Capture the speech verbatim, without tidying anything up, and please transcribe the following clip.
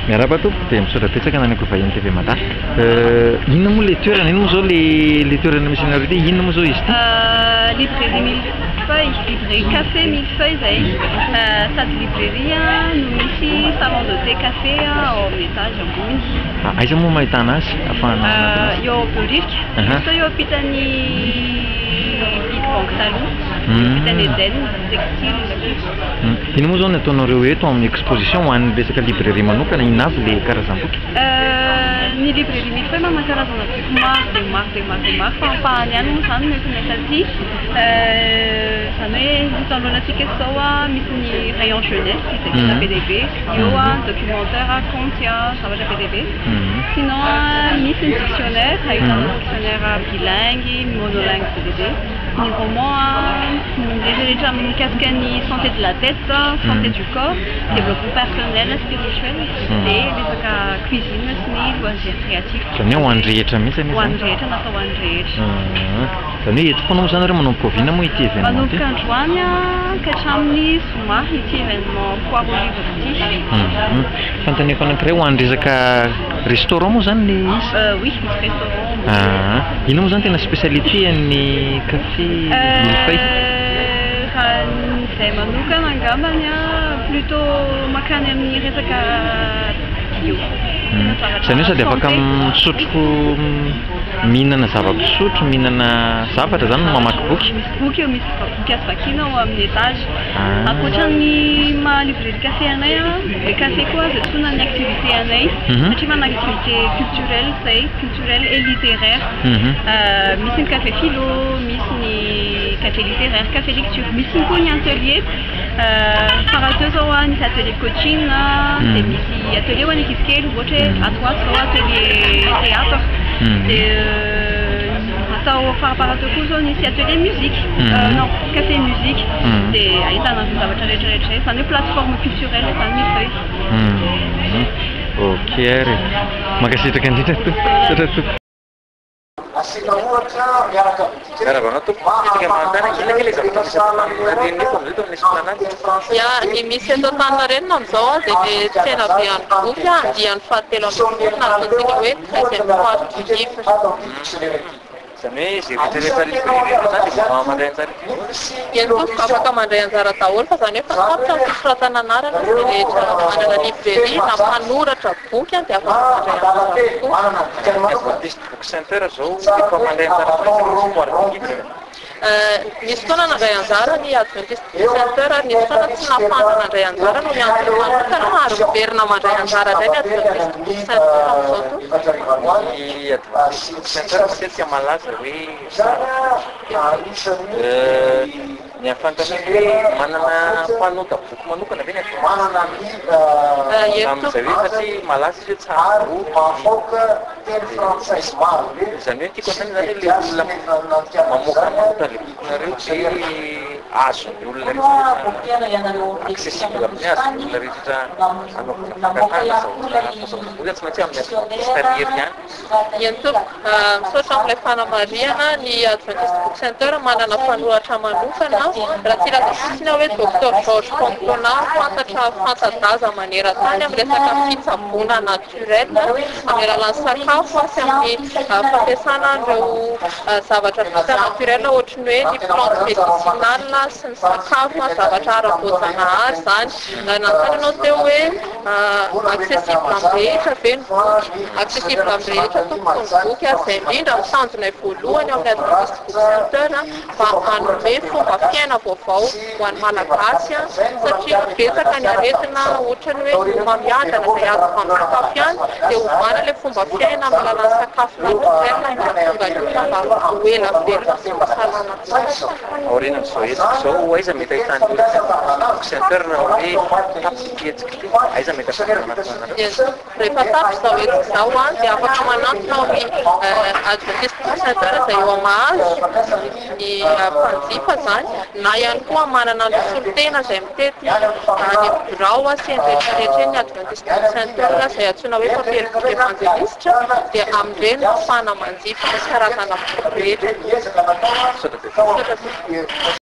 Miarahaba tompo dia misaotra betsaka na niko vahiny T V Malagasy. Inona moa ilay toerana? Inona moa zao ilay toerana misy anareo ity? Inona moa zao izy ity? Librairie Millefeuille, librairie café Millefeuille zay. Sady librairie no misy salon de thé café ao amin'ny étage ambony. Aiza moa mahitana azy? Ahafahana eo Beorika, so eo ampitan'ny Banque Taloha, ampitan'ny Eden, textile izy ity. Ino moa zao no ataonareo eto amin'ny exposition ho an'ny resaka librairie manokana? Ina avy ilay karazam-boky? Ny librairie Millefeuille manana karazana boky maro dia maro dia maro dia maro fa ampahany ihany moa izany mety mety aty. Izany hoe hitan'olonatsika zao misy ny rayon jeunesse izay vita be dia be, eo documentaire, conte, zavatra be dia be. Sinon misy ny dictionnaire, ahitana dictionnaire bilingue, monolingue be dia be. Ny roman, rehetrarehetra mikasika ny santé de la tête, santé du corps, développement personnel, spirituel, dia resaka cuisine sy ny loisirs créatifs. Izany hoe ho an'ny rehetra mihitsy ho an'ny rehetra natao ho an'ny rehetra. Izany hoe eto foana moa izany ireo manomboka oviana moa ity événement ity? Manomboka androany ka hatramin'ny zoma ity événement foire aux livres ity. Fanontaniako anankiray ho an'ny resaka restaurant moa izany ilay izy? Oui, misy restaurant. Ino moa izany tena spécialité an'ny café Millefeuille? Raha izay manokana angambany plutôt makany amin'ny resaka bio. Izany hoe sady afaka misotro mihinana zava-pisotro, mihinana zavatra izany no mamaky boky? Misy boky eo, misy boky azo vakiana ao amin'ny étage. Ankoatran'ny maha librairie café anay, le café koa azo antsoina ny activité anay satria manana activité culturelle zay, culturelle et littéraire. Misy ny café philo, misy ny café littéraire, café lecture, misy koa ny atelier. Farateo zao nisy atelier coaching, dia misy atelier ho an'ny ankizy kely ohatra hoe atoato zao atelier théâtre. Dia atao faraparateo koa zao nisy atelier musique, non café musique, dia ahitana ny zavatra rehetrarehetra izany hoe plateforme culturelle izany Millefeuille. Ok ary, mankasitraka indrindra tompo. Miarahaba tompo, isika manontany inona ilay zavatra misy ato Antaninarenina eto amin'izao eto amin'ny esplanade? Ia, ny misy eto Antaninarenina amin'izao dia ilay tsena be an'ny boky andian'ny fahatelo amby folo na ataontsika hoe treizième foire du livre. Izany hoe izay rehetrarehetra librairie zany dia mba mandray anjara Eny tompoko afaka mandray anjara daholo fa izany hoe fa sarotra amin'ny fisoratana anarana izay rehetra manana librairie na mpanoratra boky dia afaka mandray anjara tokoa. Adventiste Book Center zao efa mandray anjara foana foire du livre. Nisy fotoana nandray anjara ny Adventiste Book Center, nisy fotoana tsy nahafahana nandray anjara no miantso manokana ary miverina mandray anjara indray ny Adventiste Book Center amin'izao to. Ny Adventiste Book Center matetika malaza hoe ny ahafantarana hoe manana mpanota boky manokana ve ny amin'izay hoe satria malaza izy hoe tsara boky. Izany hoe tiako antany zany le olona mamoaka manota le bokinareo dia azon'ny olona rehetra accessible amin'ny azon'ny olona rehetra anaovana fankatana zahoboky tsy maintsy amin'ny extérieur ihany. Eny tompoko, misaotra amin'ilay fanamariana ny Adventiste Book Center manana mpanoratra manokana raha tsy ilaza fotsiny hoe docteur Georges Fontona fantatra fanta-daza maneran-tany amin'ny resaka fitsaboana naturel amin'ny alalan'ny sakafo sy amin'ny fampiasana an'ireo zavatra vita naturel ohatran'ny hoe ny plante médicinale sy ny sakafo zavatra ara-boajanahary izany. Nantany ianao teo hoe accessible amin'ny rehetra ve ny boky, accessible amin'ny rehetra tompoko ny boky izay indrindra mitanjona voalohany amin'ny Adventiste Book Center mba hanome fomba fiaina vaovao ho an'ny malagasy satria betsaka ny aretina ohatrany hoe mamiadana izay azo amin'ny sakafo ihany dia homana ilay fomba fiaina amin'ny alalan'ny sakafo naturel mba tonga ny olona mba ho ela velona sy mahasalama tsara. Aoriana amin'izao hetsika izao aiza mety ahitany Book Center na hoe tapitsy hetsika ity aiza mety ahafahana rehefa tapy izao hetsika izao dia afaka manantona amin'ny Adventiste Book Center izay eo Mahazo ny mpanjifa izany na ihany koa manana ny solitena izay mitety ny birao sy ny rehetrarehetra ny Adventiste Book Center izay antsoina hoe papelipika evangelistra dia amin'ireny ahafahana manjifa ny karazana boky rehetra.